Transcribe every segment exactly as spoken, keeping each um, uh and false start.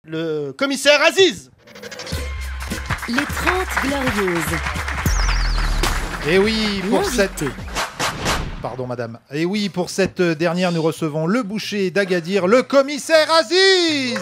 le commissaire Aziz. Les trente Glorieuses. Et oui, pour L'invité. cette... Pardon, madame. Et oui, pour cette dernière, nous recevons le boucher d'Agadir, le commissaire Aziz.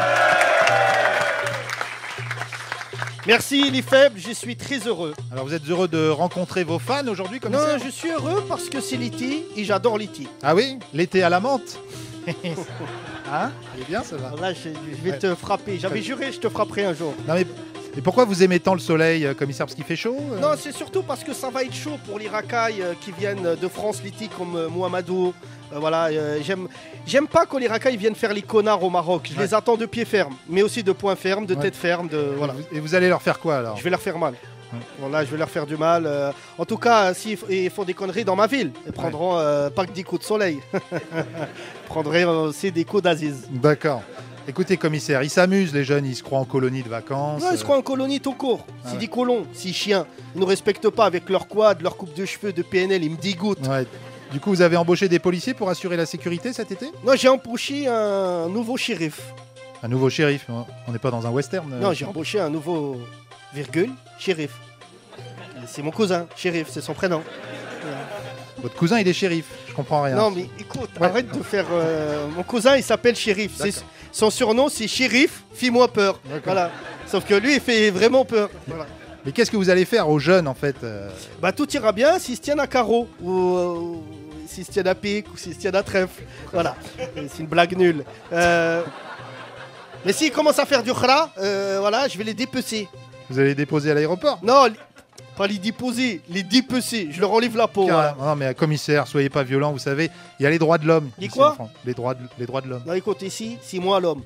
Merci l'Ifeb, je suis très heureux. Alors, vous êtes heureux de rencontrer vos fans aujourd'hui, commissaire? Non, je suis heureux parce que c'est Liti et j'adore Liti. Ah oui, l'été à la menthe. Hein? Il est bien, ça va. Là, je, je vais Ouais. te frapper. J'avais juré, je te frapperai un jour. Non, mais... Et pourquoi vous aimez tant le soleil, euh, commissaire? Parce qu'il fait chaud euh Non, c'est surtout parce que ça va être chaud pour les racailles euh, qui viennent de France, Liti, comme euh, Mohamedou. Euh, voilà, euh, j'aime, j'aime pas quand les racailles viennent faire les connards au Maroc. Je Ouais. les attends de pied ferme, mais aussi de poing ferme, de Ouais. tête ferme, de voilà. Et vous allez leur faire quoi, alors? Je vais leur faire mal. Voilà, je vais leur faire du mal. euh. En tout cas, s'ils ils font des conneries dans ma ville, ils prendront euh, pas que des coups de soleil. Ils prendront aussi des coups d'Aziz. D'accord. Écoutez, commissaire, ils s'amusent, les jeunes, ils se croient en colonie de vacances. Non, ils se croient en colonie tout court. Ah C'est ouais. des colons, c'est chiens. Ils ne respectent pas avec leur quad, leur coupe de cheveux de P N L, ils me dégoûtent. Ouais. Du coup, vous avez embauché des policiers pour assurer la sécurité cet été? Non, j'ai embauché un nouveau shérif. Un nouveau shérif, on n'est pas dans un western. euh, Non, j'ai embauché un nouveau virgule shérif. C'est mon cousin, shérif, c'est son prénom. Votre cousin, il est shérif, je comprends rien. Non, mais écoute, Ouais. arrête de faire. euh, Mon cousin, il s'appelle shérif. C'est- D'accord. Son surnom, c'est shérif, fais-moi peur. D'accord. Voilà. Sauf que lui, il fait vraiment peur. Voilà. Mais qu'est-ce que vous allez faire aux jeunes, en fait euh Bah, tout ira bien s'ils se tiennent à carreau, ou, ou s'ils se tiennent à pic, ou s'ils se tiennent à trèfle. Voilà. Et c'est une blague nulle. Euh, Mais s'ils commencent à faire du khra, euh, voilà, je vais les dépecer. Vous allez les déposer à l'aéroport? Non, li- pas les déposer, les dépecer. Je leur enlève la peau. voilà. Carrément. Non, mais euh, commissaire, soyez pas violent, vous savez, il y a les droits de l'homme. Les ici quoi en France. Les droits de, les droits de l'homme. Non, écoute, ici, c'est moi l'homme.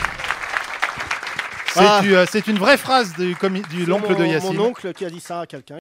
C'est Ah. une- euh, c'est une vraie phrase du, commi- du C'est l'oncle mon- de Yacine. Mon oncle qui a dit ça à quelqu'un.